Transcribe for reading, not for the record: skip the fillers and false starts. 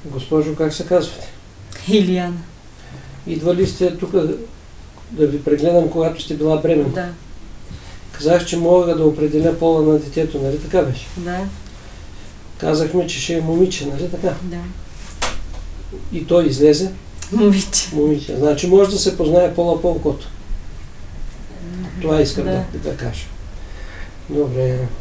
Госпожо, как се казвате? Илияна. Идвали сте тук да ви прегледам, когато сте била бременна? Да. Казах, че мога да определя пола на детето, нали така беше? Да. Казахме, че ще е момиче, нали така? Да. И той излезе? Момиче. Момиче. Значи може да се познае пола по окото. Това искам Да. да кажа. Добре.